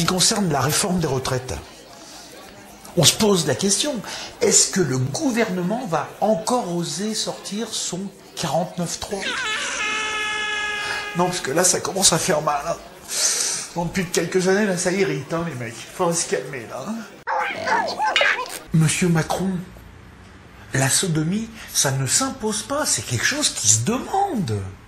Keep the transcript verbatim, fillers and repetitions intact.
concerne la réforme des retraites, on se pose la question, est-ce que le gouvernement va encore oser sortir son quarante-neuf trois? Non, parce que là, ça commence à faire mal. Hein. Bon, depuis quelques années, là, ça irrite, hein, les mecs. Faut se calmer, là. Hein. Monsieur Macron, la sodomie, ça ne s'impose pas, c'est quelque chose qui se demande.